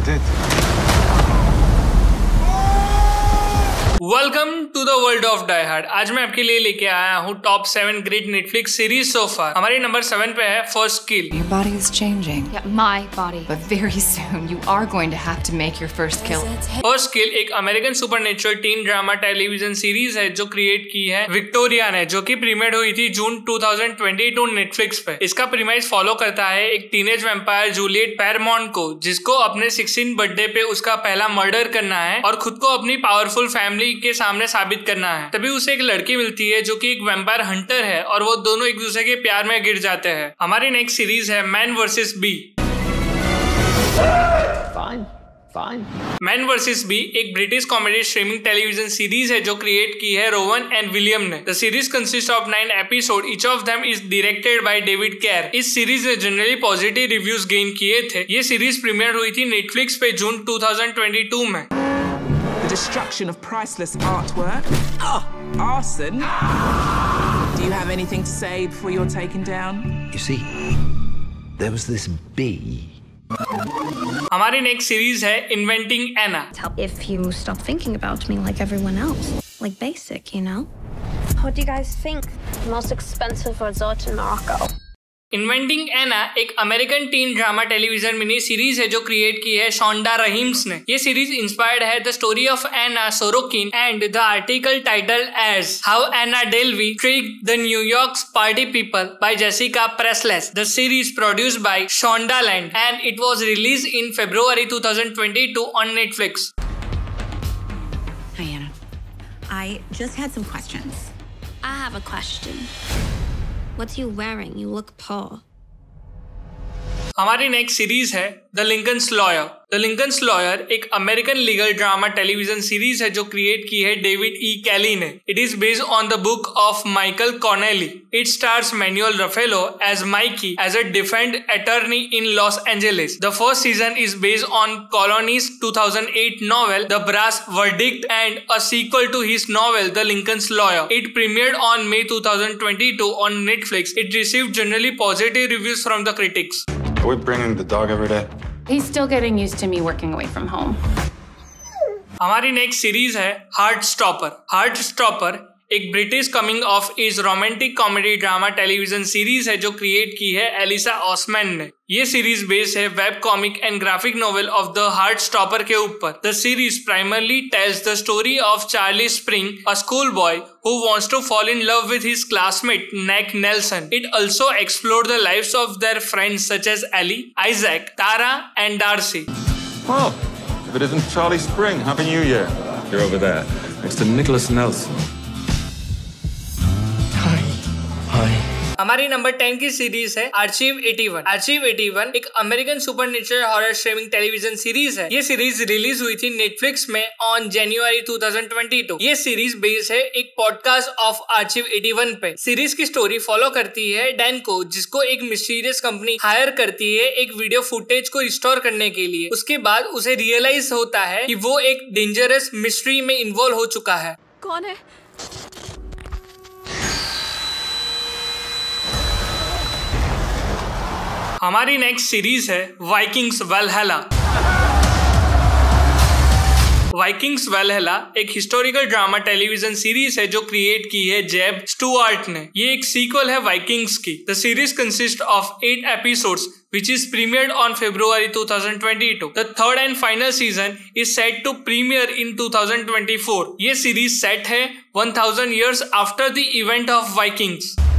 did. Welcome to the world of die hard. आज मैं आपके लिए लेके आया हूँ top 7 great Netflix series so far. हमारे नंबर 7 पे है first kill. Your body is changing. Yeah, my body. But very soon you are going to have to make your first kill. First kill एक American supernatural teen drama television series है जो create की है Victoria ने, जो कि premiere हुई थी जून 2022 नेटफ्लिक्स पे। इसका प्रीमाइस फॉलो करता है एक टीनेज वैम्पायर जूलियट पेरमॉन्ट को, जिसको अपने 16 बर्थडे पे उसका पहला मर्डर करना है और खुद को अपनी पावरफुल फैमिली के सामने साबित करना है। तभी उसे एक लड़की मिलती है जो कि एक वैम्पायर हंटर है और वो दोनों एक दूसरे के प्यार में गिर जाते हैं। हमारी नेक्स्ट सीरीज है man versus bee. Man versus bee एक British comedy streaming television series है जो क्रिएट की है रोवन एंड विलियम ने। The series consist of 9 episode, each of them is directed by David Kerr. इस सीरीज ने generally positive reviews gain किए थे। ये सीरीज प्रीमियर हुई थी नेटफ्लिक्स पे जून 2022 में। The destruction of priceless artwork. Arson. Do you have anything to say before you're taken down? You see, there was this bee. हमारी नेक्स्ट सीरीज है inventing Anna. If you stop thinking about me like everyone else, like basic, you know? What do you guys think? The most expensive resort in Morocco. Inventing Anna एक American teen drama television mini series है जो create की है Shonda Rhimes ने। ये series inspired है the story of Anna Sorokin and the article titled as how Anna Delvey tricked the New York's party people by Jessica Pressler. The series produced by Shondaland and it was released in February 2022 on Netflix. Hi Anna, I just had some questions. I have a question. What's you wearing? You look poor. हमारी next series है the Lincoln's lawyer. The Lincoln's lawyer एक American legal drama television series है जो create की है David E Kelley ने। It is based on the book of Michael Connelly. It stars Manuel Rulfo as Mickey as a defense attorney in Los Angeles. The first season is based on Connelly's 2008 novel the brass verdict and a sequel to his novel the Lincoln's lawyer. It premiered on May 2022 on Netflix. It received generally positive reviews from the critics. Are we bringing the dog every day? He's still getting used to me working away from home. हमारी next series है Heartstopper. Heartstopper एक British coming of age romantic comedy drama television series है जो create की है Alice Oseman ने। ये series based है web comic and graphic novel of the Heartstopper के ऊपर। The series primarily tells the story of Charlie Spring, a school boy who wants to fall in love with his classmate Nick Nelson. It also explored the lives of their friends such as Ellie, Isaac, Tara and Darcy. Well, if it isn't Charlie Spring, Happy New Year. You're over there, next to Nicholas Nelson. Hi. हमारी number 10 की series है Archive 81। Archive 81 एक American supernatural horror streaming television series है। ये series release हुई थी Netflix में on January 2022। ये सीरीज बेस्ड है एक पॉडकास्ट ऑफ आर्चीव 81 पे। सीरीज की स्टोरी फॉलो करती है डैन को, जिसको एक मिस्टीरियस कंपनी हायर करती है एक वीडियो फुटेज को रिस्टोर करने के लिए। उसके बाद उसे रियलाइज होता है कि वो एक डेंजरस मिस्ट्री में इन्वॉल्व हो चुका है। कौन है? हमारी नेक्स्ट सीरीज है वाइकिंग्स वैल्हैला। वाइकिंग्स वैल्हैला एक हिस्टोरिकल ड्रामा टेलीविजन सीरीज है जो क्रिएट की है जेब स्टुअर्ट ने। ये एक सीक्वल है वाइकिंग्स की। The series consist of 8 episodes which is premiered on February 2022. The third and final season is set to premiere in 2024. ये सीरीज सेट है 1000 years after the event of Vikings.